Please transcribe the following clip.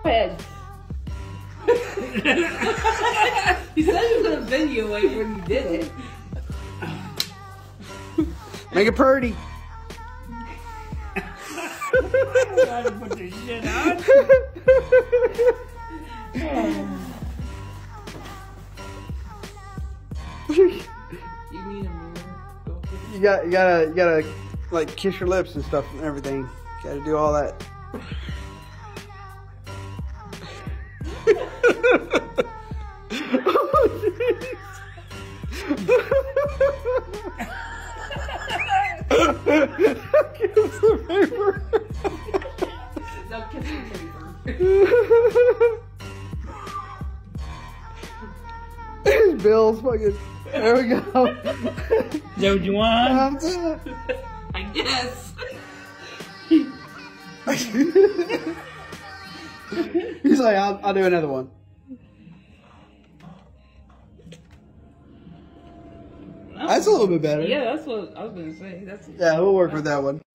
head. He said he was gonna video it when you did it. Make it pretty. Gotta put this shit on. You need a mirror. You gotta like kiss your lips and stuff and everything. Gotta do all that. Kiss the paper. No, kiss the paper. Bill's fucking. There we go. Is that what you want? I guess. He's like, I'll do another one. That's a little bit better. Yeah, that's what I was gonna say. That's Yeah, we'll work with that one.